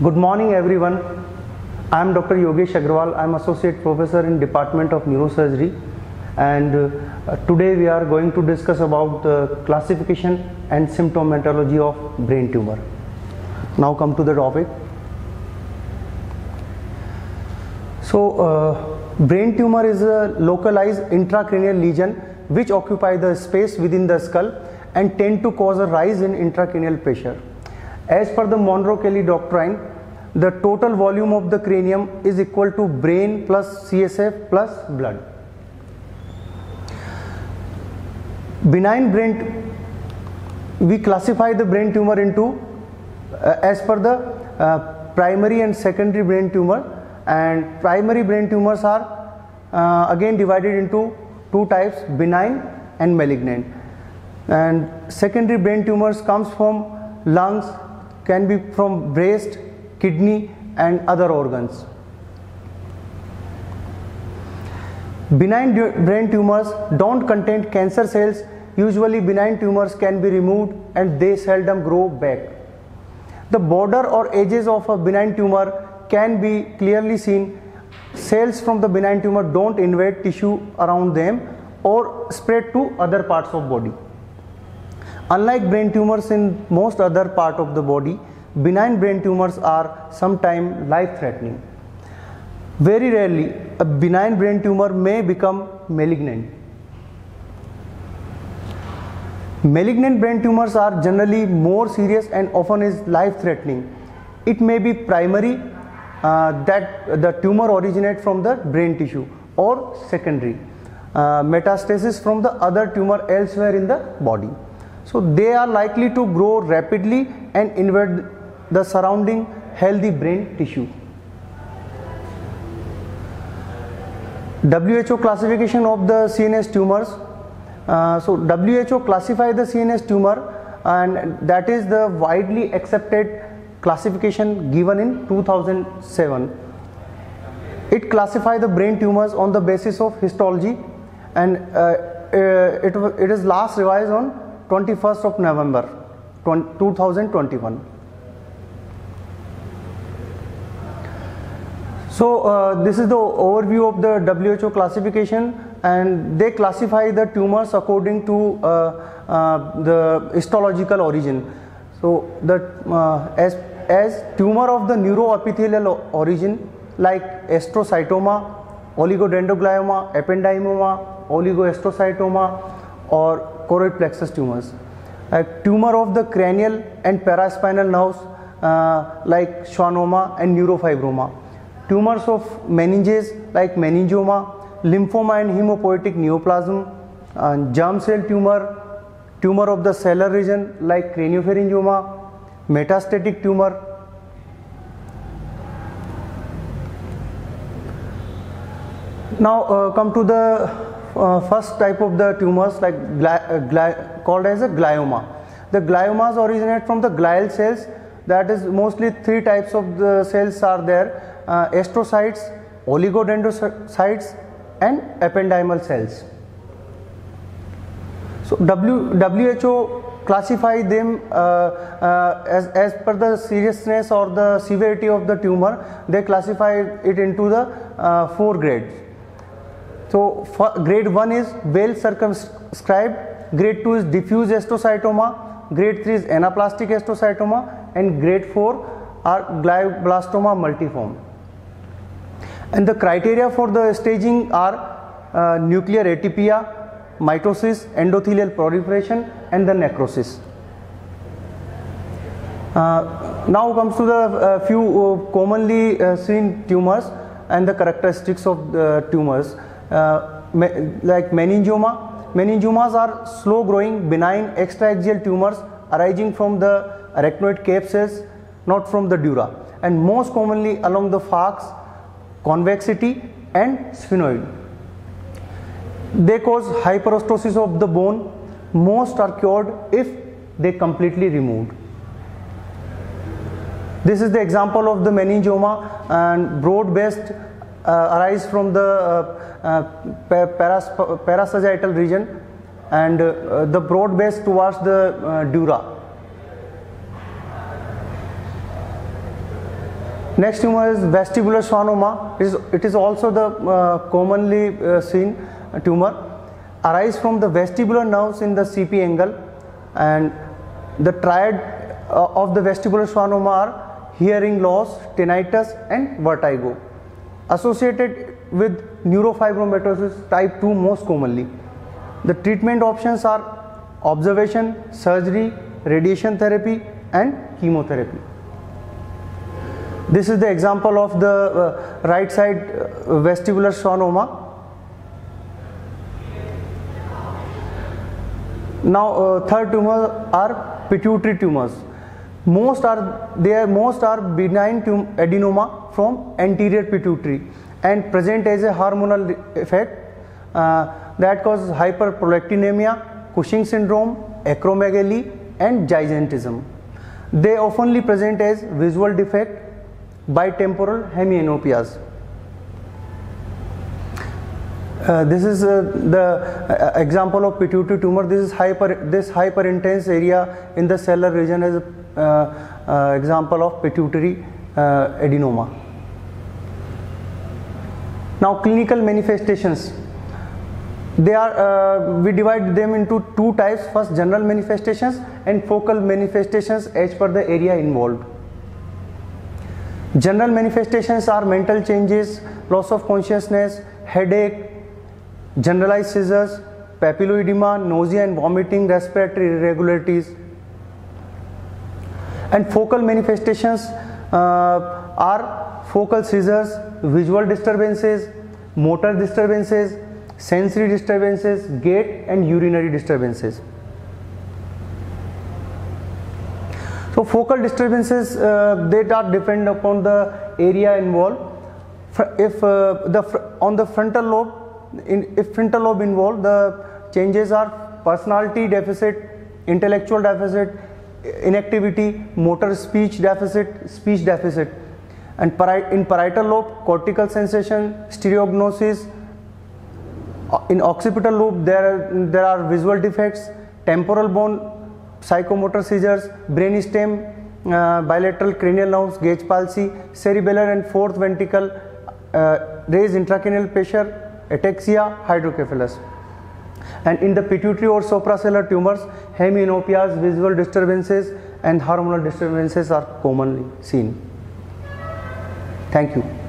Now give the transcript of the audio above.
Good morning everyone. I am Dr. Yogesh Agrawal. I am Associate Professor in Department of Neurosurgery, and today we are going to discuss about the classification and symptomatology of brain tumor. Now come to the topic. Brain tumor is a localized intracranial lesion which occupy the space within the skull and tend to cause a rise in intracranial pressure. As per the Monro-Kelly doctrine, the total volume of the cranium is equal to brain plus CSF plus blood. We classify the brain tumor into as per the primary and secondary brain tumor, and primary brain tumors are again divided into two types, benign and malignant, and secondary brain tumors comes from lungs, can be from breast, kidney and other organs. Benign brain tumors don't contain cancer cells. Usually benign tumors can be removed and they seldom grow back. The border or edges of a benign tumor can be clearly seen. Cells from the benign tumor don't invade tissue around them or spread to other parts of body. Unlike brain tumors in most other part of the body, benign brain tumors are sometimes life-threatening. Very rarely, a benign brain tumor may become malignant. Malignant brain tumors are generally more serious and often is life-threatening. It may be primary, that the tumor originates from the brain tissue, or secondary, metastasis from the other tumor elsewhere in the body. So they are likely to grow rapidly and invade the surrounding healthy brain tissue. WHO classification of the CNS tumors. WHO classify the CNS tumor, and that is the widely accepted classification given in 2007. It classifies the brain tumors on the basis of histology, and it is last revised on 21st of November 2021. This is the overview of the WHO classification, and they classify the tumors according to the histological origin. So as tumor of the neuroepithelial origin like astrocytoma, oligodendroglioma, ependymoma, oligoastrocytoma or choroid plexus tumors. A tumor of the cranial and paraspinal nerves like schwannoma and neurofibroma. Tumors of meninges like meningioma, lymphoma and hemopoietic neoplasm, germ cell tumor, tumor of the cellular region like craniopharyngioma, metastatic tumor. Now come to the first type of the tumors, like called as a glioma. The gliomas originate from the glial cells. That is, mostly three types of the cells are there: astrocytes, oligodendrocytes and ependymal cells. So WHO classify them as per the seriousness or the severity of the tumor. They classify it into the 4 grades. So grade 1 is well circumscribed, grade 2 is diffuse astrocytoma, grade 3 is anaplastic astrocytoma, and grade 4 are glioblastoma multiforme. And the criteria for the staging are nuclear atypia, mitosis, endothelial proliferation and the necrosis. Now comes to the few commonly seen tumors and the characteristics of the tumors. Like meningioma. Meningiomas are slow growing benign extraaxial tumors arising from the arachnoid cave cells, not from the dura, and most commonly along the falx, convexity and sphenoid. They cause hyperostosis of the bone. Most are cured if they completely removed. This is the example of the meningioma, and broad-based arise from the parasagittal region, and the broad base towards the dura. Next tumor is vestibular schwannoma. It is also the commonly seen tumor. Arise from the vestibular nerves in the CP angle, and the triad of the vestibular schwannoma are hearing loss, tinnitus and vertigo, associated with neurofibromatosis type 2 most commonly. The treatment options are observation, surgery, radiation therapy and chemotherapy. This is the example of the right side vestibular schwannoma. Now third tumor are pituitary tumors. Most are benign adenoma from anterior pituitary and present as a hormonal effect that causes hyperprolactinemia, Cushing syndrome, acromegaly and gigantism. They oftenly present as visual defect, bitemporal hemianopias. This is the example of pituitary tumor. This hyperintense area in the cellular region is example of pituitary adenoma. Now clinical manifestations. We divide them into two types. First, general manifestations and focal manifestations as per the area involved. General manifestations are mental changes, loss of consciousness, headache, generalized seizures, papilloedema, nausea and vomiting, respiratory irregularities. And focal manifestations are focal seizures, visual disturbances, motor disturbances, sensory disturbances, gait and urinary disturbances. So focal disturbances that are depend upon the area involved. If on the frontal lobe, if frontal lobe involved, the changes are personality deficit, intellectual deficit, inactivity, motor speech deficit, and in parietal lobe, cortical sensation, stereognosis. In occipital lobe, there are visual defects, temporal bone, psychomotor seizures, brainstem, bilateral cranial nerves, gauge palsy, cerebellar and fourth ventricle, raised intracranial pressure, ataxia, hydrocephalus. And in the pituitary or suprasellar tumors, hemianopias, visual disturbances and hormonal disturbances are commonly seen. Thank you.